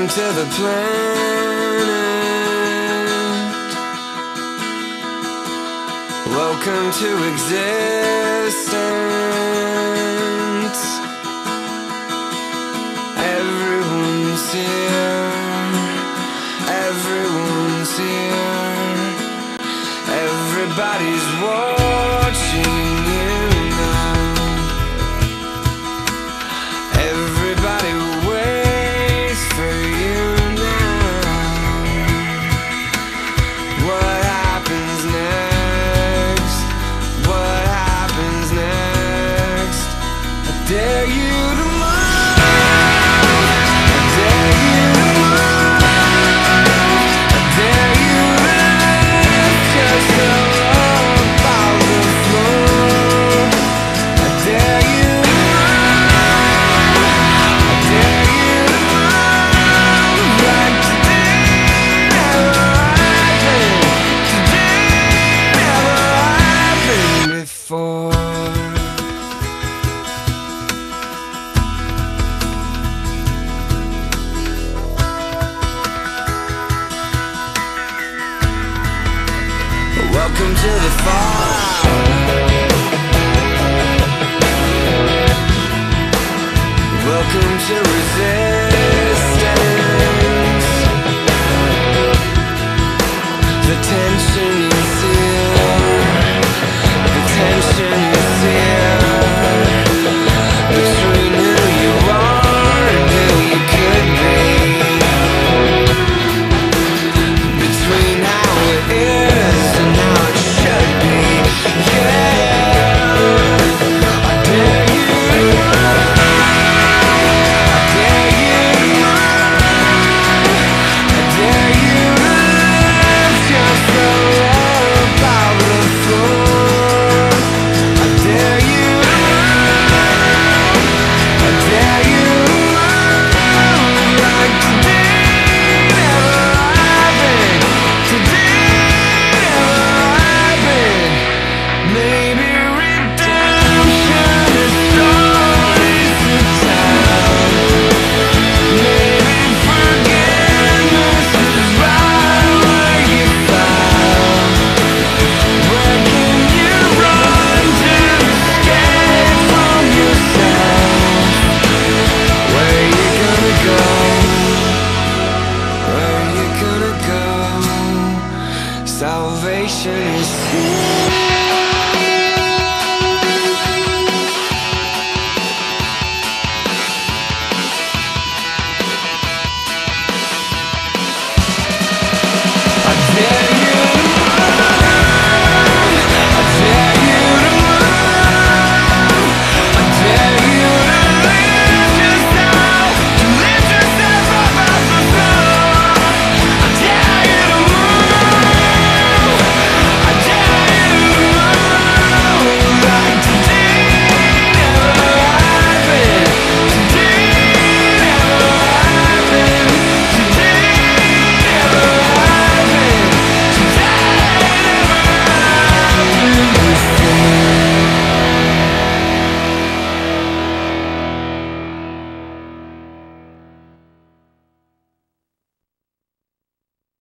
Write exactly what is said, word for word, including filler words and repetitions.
Welcome to the planet. Welcome to existence. Everyone's here. Everyone's here. Everybody's watching you now. Everybody waits for you now. What happens next? What happens next? I dare you to move. I dare you to move. I dare you to lift yourself up off the floor. I dare you to move. I dare you to move like today never happened. Today never happened before. Welcome to the fall. Welcome to resistance. The tension is here. The tension is here. Between who you are and who you could be. Between how it is and how it should be. Yeah, I dare you to move. I dare you to move. I dare you to lift yourself up out of the floor. I dare you to move. I dare you to move like today never happened. Today never happened. Maybe redemption is stories to tell. Maybe forgiveness is right where you fell. Where can you run to escape from yourself? Where you gonna go? Where you gonna go? Salvation is here.